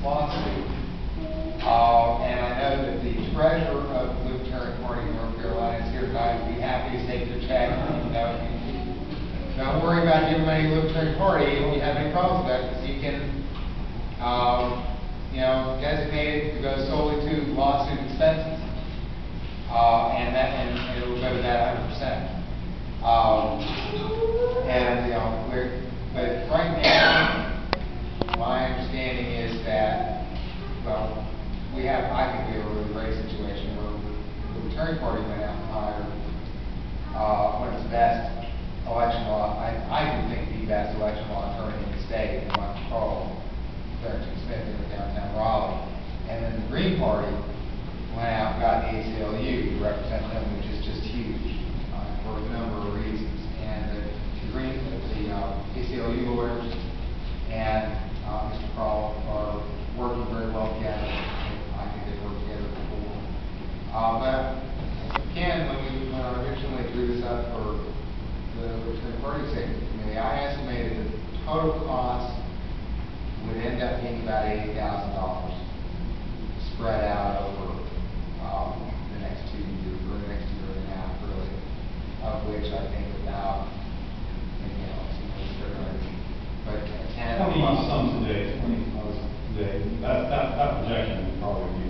lawsuit. And I know that the treasurer of the Libertarian Party of North Carolina is here tonight. We'd be happy to take your check. Don't worry about giving money to the Libertarian Party if you have any problems with that, because you can, designate it to go solely to lawsuit expenses, and it will go to that 100%. But right now, my understanding is that, I think we have a really great situation where the Libertarian Party went out and hired one of the best election law, I do think the best election law attorney in the state, Michael Haugh, Smith in downtown Raleigh. And then the Green Party went out and got the ACLU to represent them, which is just huge for a number of reasons. And the ACLU lawyers and Mr. Kroll are working very well together. I think they've worked together before. But again, when I originally drew this up for the Libertarian Party Safety Committee, I estimated the total cost would end up being about $80,000 spread out over the next 2 years, or the next year and a half, really, of which I think about, but 10. How many sums a day? 20 sums a day. That projection would probably be